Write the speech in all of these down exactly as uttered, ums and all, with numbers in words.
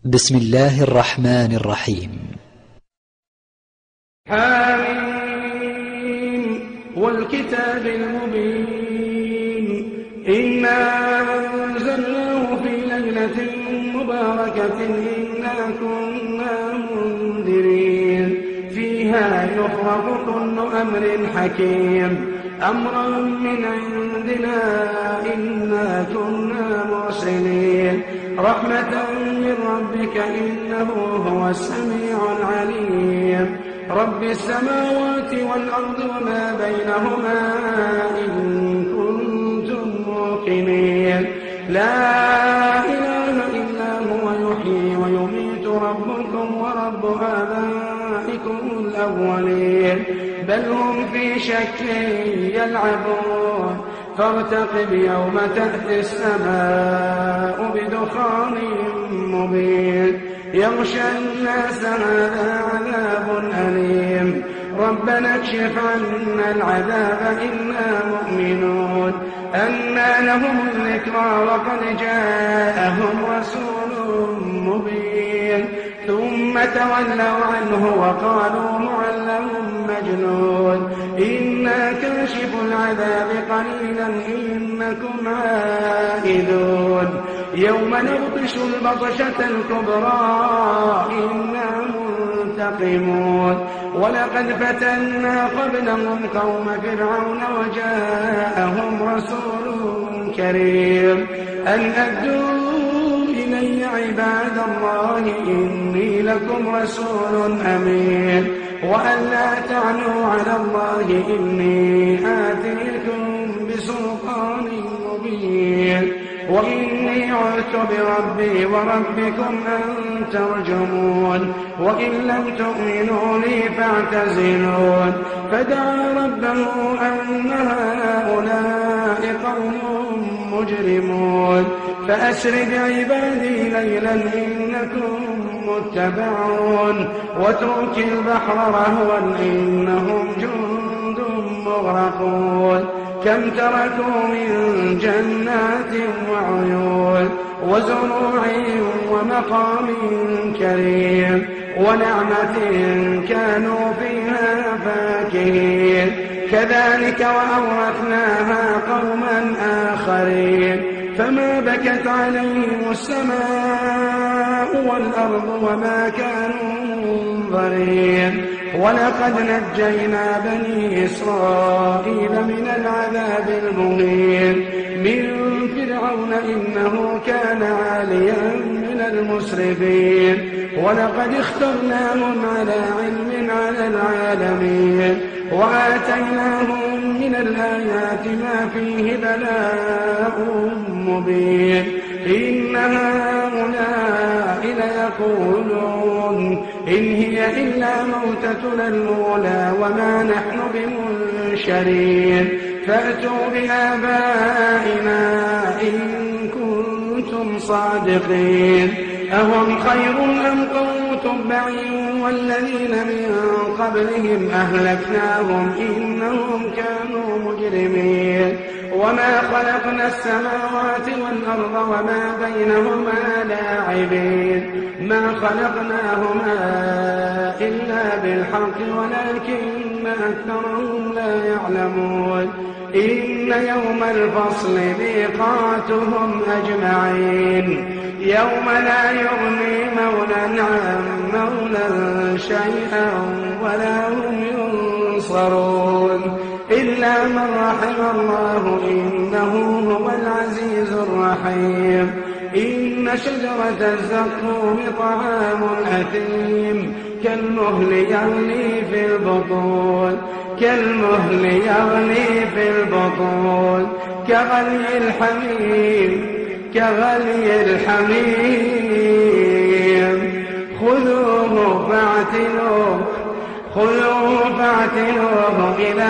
بسم الله الرحمن الرحيم. حميم والكتاب المبين إنا أنزلناه في ليلة مباركة إنا كنا منذرين فيها يفرق كل أمر حكيم أمرا من عندنا إنا كنا مرسلين رحمة من ربك إنه هو السميع العليم رب السماوات والأرض وما بينهما إن كنتم موقنين لا إله إلا هو يحيي ويميت ربكم ورب آبائكم الأولين بل هم في شك يلعبون فارتقب يوم تأتي السماء بدخان مبين يغشى الناس هذا عذاب أليم ربنا اكشف عنا العذاب إنا مؤمنون أنى لهم الذكرى وقد جاءهم رسول مبين ثم تولوا عنه وقالوا معلم مجنون إنا كاشف العذاب قليلا إنكم عائدون يوم نبطش البطشة الكبرى إنا منتقمون ولقد فتنا قبلهم قوم فرعون وجاءهم رسول كريم أن أدوا إلي عباد الله إني لكم رسول أمين وأن لا تعلوا على الله إني آتيكم بسلطان مبين وإني عذت بربي وربكم أن ترجمون وإن لم تؤمنوا لي فاعتزلون فدعا ربه أن هؤلاء قوم مجرمون فأسر بعبادي ليلا إنكم متبعون واترك البحر رهوا إنهم جند مغرقون كم تركوا من جنات وعيون وزروع ومقام كريم ونعمة كانوا فيها فاكهين كذلك وأورثناها قوما آخرين فما بكت عليهم السماء والأرض وما كانوا منظرين ولقد نجينا بني إسرائيل من العذاب المهين من فرعون إنه كان عاليا من المسرفين ولقد اخترناهم على علم على العالمين وآتيناهم من الآيات ما فيه بلاء مبين إن هؤلاء ليقولون إن هي إلا موتتنا الأولى وما نحن بمنشرين فأتوا بآبائنا إن كنتم صادقين أهم خير أم قوم تبع والذين من قبلهم أهلكناهم إنهم كانوا مجرمين وما خلقنا السماوات والأرض وما بينهما لاعبين ما خلقناهما إلا بالحق ولكن أكثرهم لا يعلمون إن يوم الفصل ميقاتهم أجمعين يوم لا يغني مولى عن مولى شيئا ولا هم ينصرون إلا من رحم الله إنه هو العزيز الرحيم إن شجرة الزقوم طعام أثيم كالمهل يغلي في البطون كالمهل يغلي في البطون كغلي الحميم كغلي الحميم خذوه فاعتلوه خذوه فاعتلوه إلى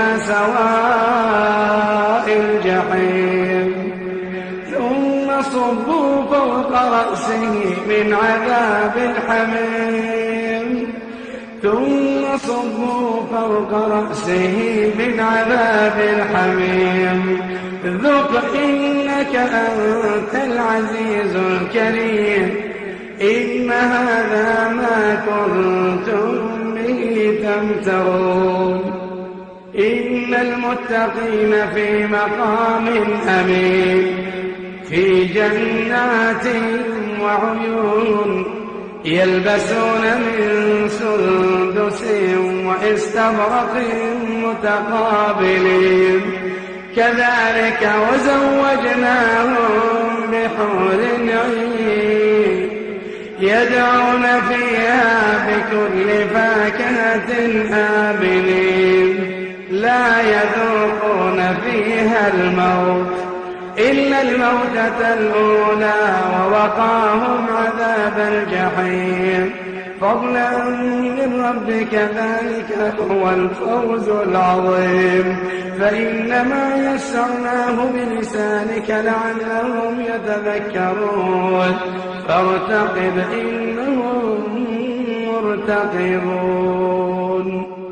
سواء الجحيم ثم صبوا فوق رأسه من عذاب الحميم ثم صبوا فوق رأسه من عذاب الحميم ذق إنك أنت العزيز الكريم إن هذا ما كنتم به تمترون إن المتقين في مقام أمين في جنات وعيون يلبسون من سندس واستبرق متقابلين كذلك وزوجناهم بحور عين يدعون فيها بكل فاكهة آمنين لا يذوقون فيها الموت إلا الموتة الأولى ووقاهم عذاب الجحيم فضلا من ربك ذلك هو الفوز العظيم فإنما يسرناه بلسانك لعلهم يتذكرون فارتقب إنهم مرتقبون.